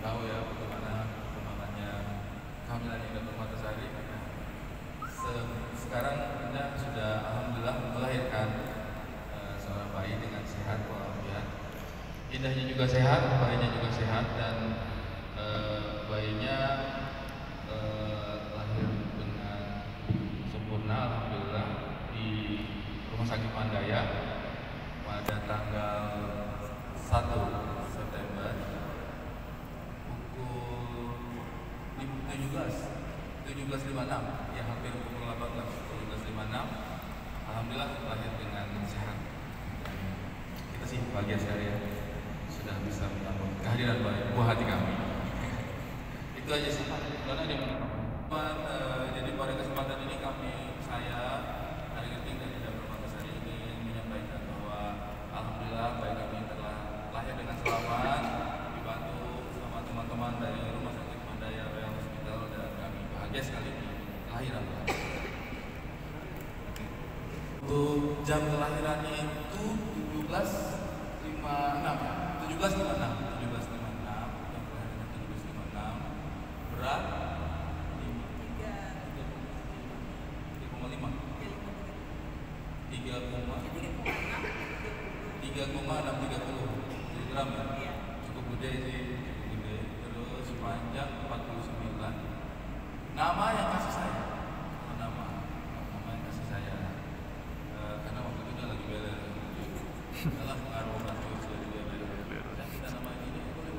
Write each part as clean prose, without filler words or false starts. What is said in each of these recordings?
tahu ya bagaimana perkembangannya kehamilan Indah Permatasari. Sekarang Indah sudah alhamdulillah melahirkan seorang bayi dengan sehat walafiat. Indahnya juga sehat, bayinya juga sehat, dan bayinya lahir dengan sempurna alhamdulillah di Rumah Sakit Mandaya pada tanggal 1 September pukul 17.56, ya hampir pukul 17.56. Alhamdulillah lahir dengan sehat. Kita sih bahagia sekali ya, sudah bisa menyambut kehadiran buah hati kami. Itu aja sih. Karena di jadi pada kesempatan ini saya Ari Genting dan Indah Permatasari ingin menyampaikan bahwa alhamdulillah bayi kami telah lahir dengan selamat, dibantu sama teman-teman dari Rumah Sakit Mandaya Royal Hospital, dan kami bahagia sekali di kelahiran. Untuk jam kelahirannya itu 17.56. Berat 3,630 gram ya, cukup gede sih, cukup gede. Terus panjang 49. Nama yang kasih saya, nama yang kasih saya, karena waktu itu dia lagi beler, dalam pengaruh terus jadi dia beler. Dan kita nama ini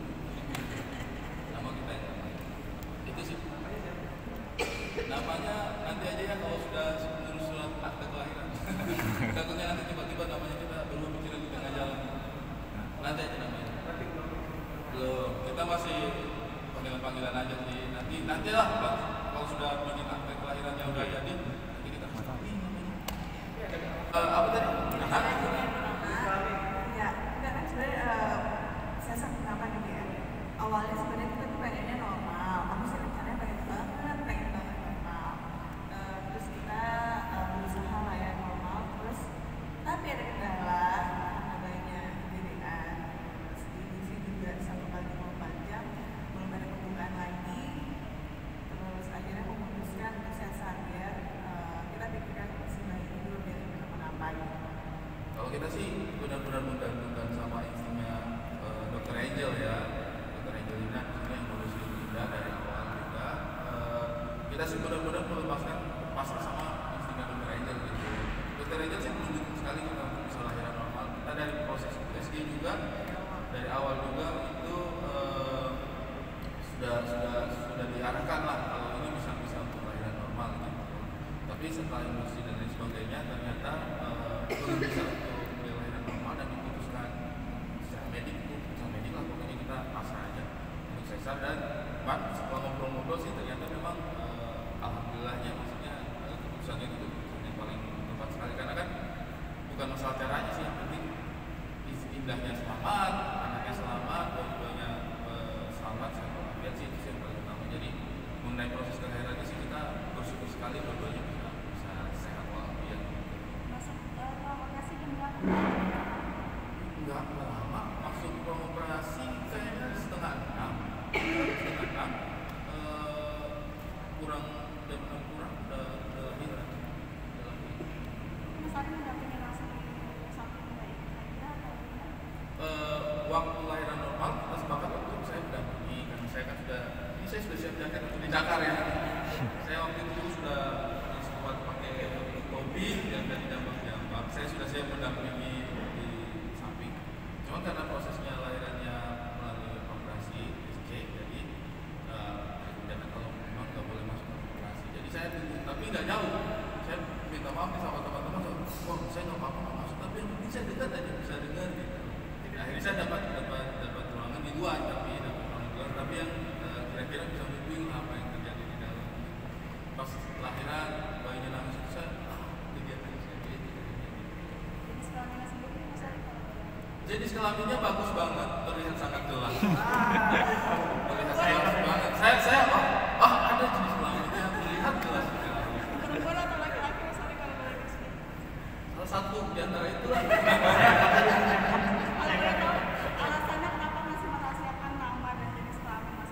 nama kita yang nama itu sih. Namanya nanti aja ya kalau sudah menurut surat akte kelahiran. Takutnya nanti tiba-tiba namanya kita belum bicara di tengah jalan. Nanti aja namanya. Belum, kita masih panggilan aja sih. Nanti lah kalau sudah bikin akte kelahirannya udah jadi, nanti kita kasih tahu namanya. Apa tadi? Ya, enggak kan sebenarnya saya sama kenapa nih ya. Awalnya sebenarnya kita tuh pengennya normal, tapi sih rencananya pengen banget normal. Terus kita berusaha lah ya normal, terus tapi ada kendala karena bayinya gedean. Terus diisi juga 1 kali 24 jam, belum ada pembukaan lagi. Terus akhirnya memutuskan untuk sesar biar kita pikirkan si bayi ini dulu biar kenapa-napa gitu. Kalau kita sih benar-benar menggantungkan sama instingnya Dr. Angel ya, Dr. Angelina yang ngurusin Indah dari awal juga. Kita sih benar-benar melepaskan pasrah sama instingnya Dr. Angel gitu. Dr. Angel sih mendukung sekali kita untuk bisa lahiran normal. Kita dari proses USG juga dari awal juga itu sudah diarahkan lah kalau ini bisa untuk lahiran normal gitu. Tapi setelah industri dan lain sebagainya ternyata belum bisa untuk lahiran normal dan diputuskan secara medik lah, pokoknya kita pasrah aja untuk sesar. Dan setelah ngobrol-ngobrol sih ternyata memang alhamdulillahnya maksudnya keputusannya itu keputusan yang paling tepat sekali, karena kan bukan masalah caranya sih, yang penting indahnya selamat, anaknya selamat, dua-duanya selamat, sehat walafiat sih, itu yang paling utama. Jadi mengenai proses kelahirannya sih kita bersyukur sekali dua-duanya bisa sehat walafiat. Enggak lama masuk ruang operasi, kayaknya setengah enam, kurang jam 6 kurang udah lahiran. Waktu lahiran normal kita sepakat untuk saya mendampingi, karena saya kan saya sudah siap jaket untuk di Dakar ya. Saya waktu itu sudah sempat pakai topi dan didampingi. Saya sudah siap mendampingi di samping. Cuma karena prosesnya lahirannya melalui operasi SC, jadi dan kalau memang nggak boleh masuk ke operasi. Jadi saya tunggu, tapi nggak jauh. Saya minta maaf nih sama teman-teman. Wah, saya nggak apa-apa nggak masuk, tapi yang penting saya dekat aja, bisa dengar gitu. Jadi akhirnya saya dapat ruangan di luar, tapi yang kira-kira bisa membimbing apa yang terjadi di dalam. Pas lahiran bayinya nangis itu saya kegiatan saya jadi. Jadi kelaminnya bagus banget, terlihat sangat jelas. Terlihat jelas banget. Saya ada jenis kelaminnya terlihat jelas. Perempuan atau laki-laki misalnya kalau boleh disebut? Salah satu di antara itulah. Alasannya kenapa masih merahasiakan nama dan jenis kelamin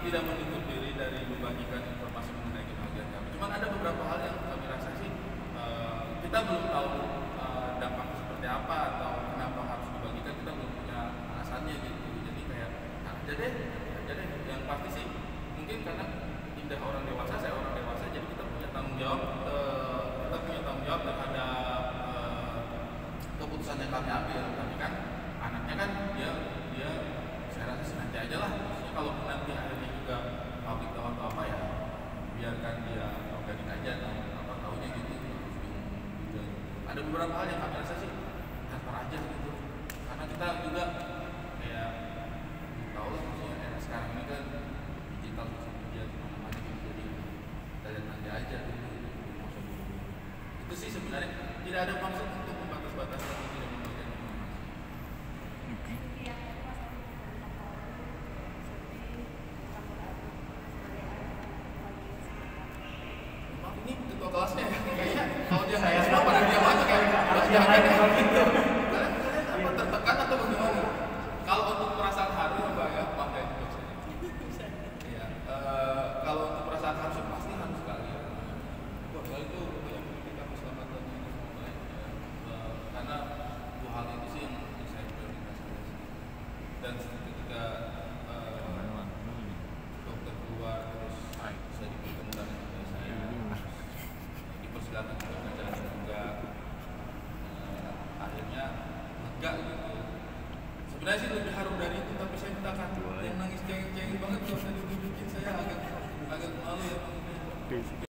tidak menutup diri dari membagikan informasi mengenai kebahagiaan kami. Cuman ada beberapa hal yang kami rasa sih kita belum tahu dampaknya seperti apa atau kenapa harus dibagikan, kita belum punya alasannya gitu. Jadi kayak aja deh. Yang pasti sih mungkin karena Indah orang dewasa, saya orang dewasa, jadi kita punya tanggung jawab terhadap keputusan yang kami ambil. Tapi kan anaknya kan dia saya rasa sih nanti aja lah. Maksudnya kalau nanti akhirnya juga publik tahu atau apa ya biarkan dia organik aja apa tahunya gitu. Ada beberapa hal yang kami rasa sih transfer aja gitu. Karena kita juga kayak tahu lah maksudnya era sekarang ini kan digital sosial media di mana-mana gitu, jadi kita lihat nanti aja gitu. Itu sih sebenarnya tidak ada maksud untuk membatas-batas atau tidak memberikan informasi. Maaf ini ketua kelasnya ya, kayaknya kalau dia saya semua pada diam aja kayak jangan gitu. Kalian apa tertekan atau bagaimana? Kalau untuk perasaan haru apa ya, Pak ya itu saya. Iya, kalau untuk perasaan haru sih pasti harus sekali ya. Soal itu banyak pendidikan keselamatan yang baik ya. Karena dua hal itu sih yang saya prioritaskan. Dan ketika dokter keluar terus saya ditemukan saya dipersilakan juga ngajarin juga akhirnya lega gitu. Sebenarnya sih lebih harum dari itu, tapi saya mintakan yang nangis cengeng-cengeng banget kalau saya ditunjukin, saya agak malu ya.